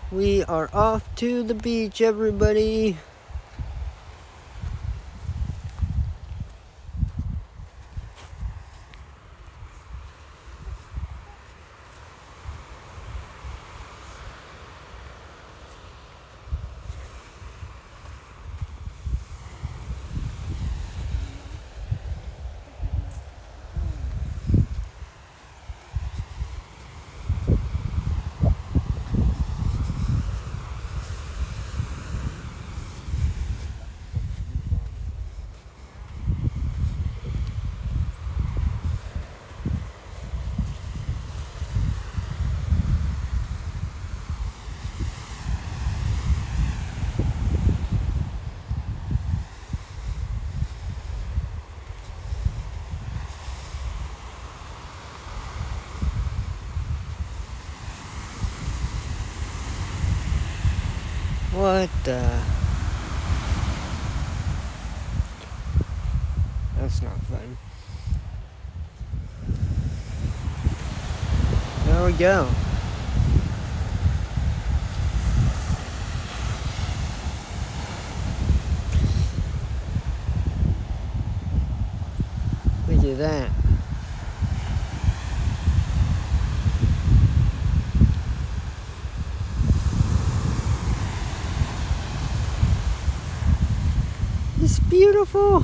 We are off to the beach, everybody. What the? That's not fun. There we go. Look at that. It's beautiful.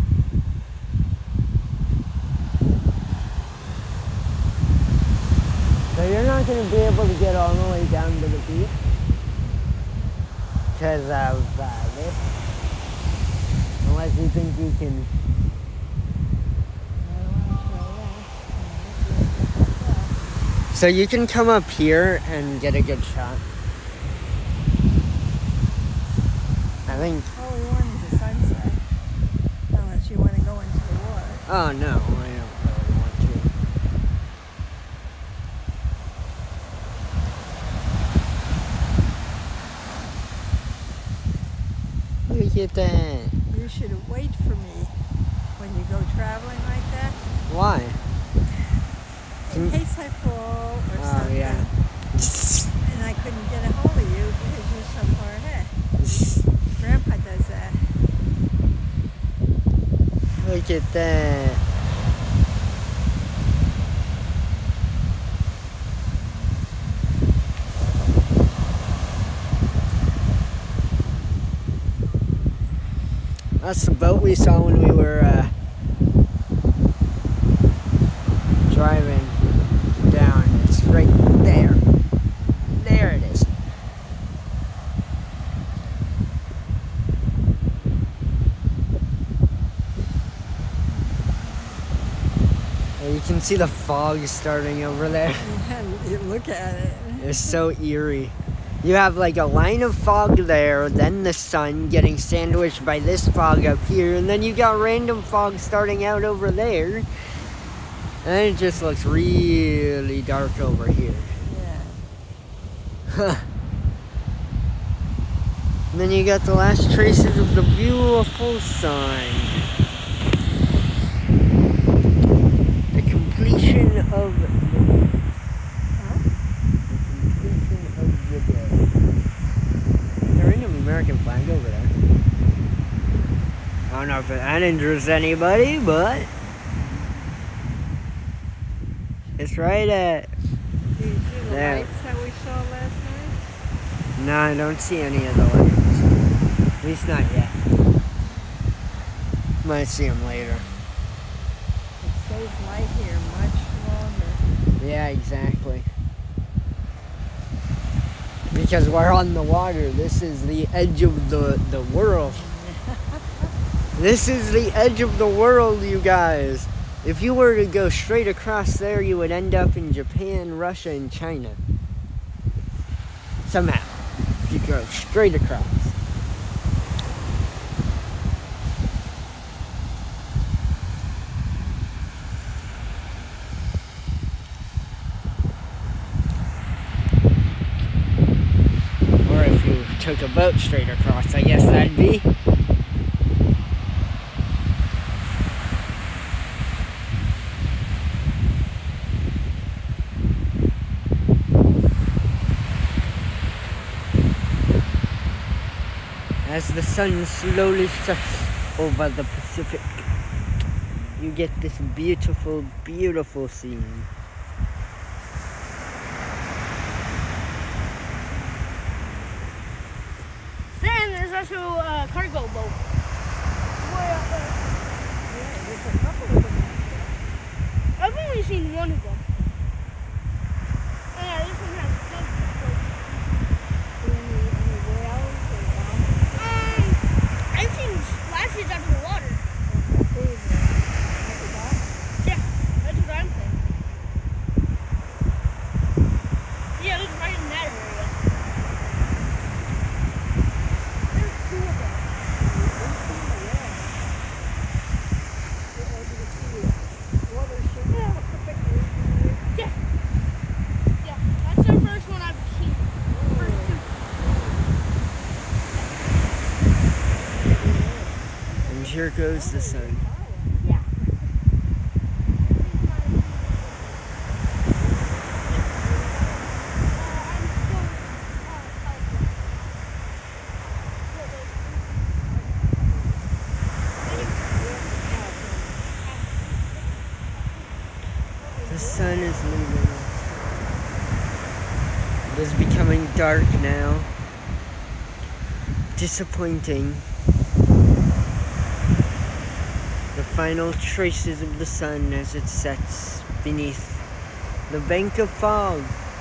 So you're not going to be able to get all the way down to the beach because of this, unless you think you can. So you can come up here and get a good shot. I think. All we want is a sunset, unless you want to go into the water. Oh no, I don't really want to. Look at that. You should wait for me when you go traveling like that. Why? In case I fall or something. Yeah. And I couldn't get a hold of you because you're so far ahead. Grandpa does that. Look at that. That's the boat we saw when we were driving down. It's right there. There it is. You can see the fog starting over there. Yeah, you look at it. It's so eerie. You have like a line of fog there, then the sun getting sandwiched by this fog up here, and then you got random fog starting out over there. And it just looks really dark over here. Yeah. And then you got the last traces of the beautiful sun. The completion of the day. There ain't an American flag over there. I don't know if that interests anybody, but it's right at. Do you see the there. lights that we saw last night? No, I don't see any of the lights. At least not yet. Might see them later. It stays light here much longer. Yeah, exactly. Because we're on the water. This is the edge of the world. This is the edge of the world, you guys. If you were to go straight across there, you would end up in Japan, Russia, and China. Somehow. If you go straight across. Or if you took a boat straight across, I guess that'd be. as the sun slowly sets over the Pacific, you get this beautiful, beautiful scene. Then there's also a cargo boat. Way up there. Yeah, there's a couple of them. I've only seen one of them. Yeah, this one has tons of boats. Any whales or dolphins? I've seen splashes out of the water. Yeah, that's what I'm saying. Yeah, it's right in that area. There's two of them. Yeah, that's the first one I've seen. First two. And here goes the sun. Yeah. The sun is leaving. It is becoming dark now. Disappointing. The final traces of the sun as it sets beneath the bank of fog.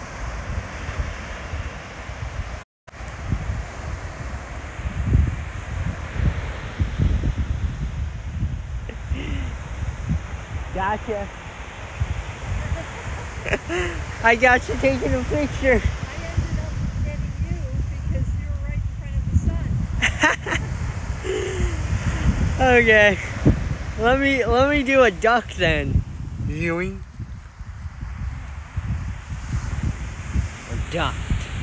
Gotcha. I got you taking a picture. I ended up getting you because you were right in front of the sun. Okay. Let me do a duck then. Viewing. Or duck.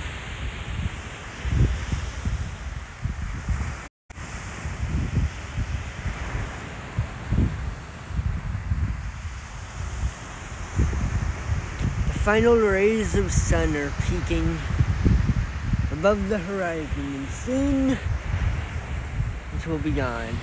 The final rays of sun are peeking above the horizon, and soon it will be gone.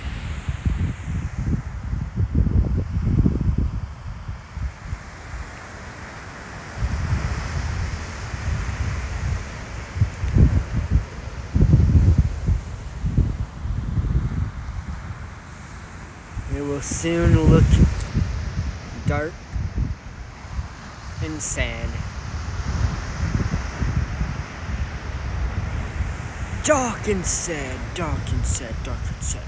It will soon look dark and sad. Dark and sad, dark and sad, dark and sad.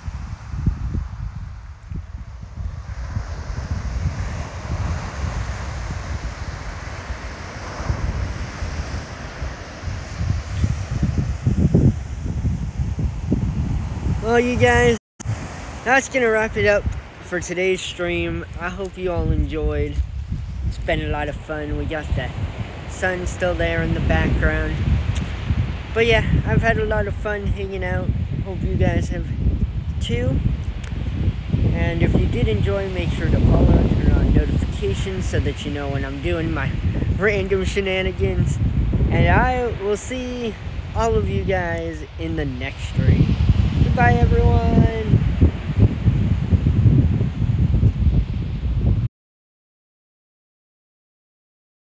Well, you guys, that's gonna wrap it up for today's stream. I hope you all enjoyed. It's been a lot of fun. We got the sun still there in the background. But yeah, I've had a lot of fun hanging out. Hope you guys have too. And if you did enjoy, make sure to follow and turn on notifications so that you know when I'm doing my random shenanigans. And I will see all of you guys in the next stream. Goodbye, everyone.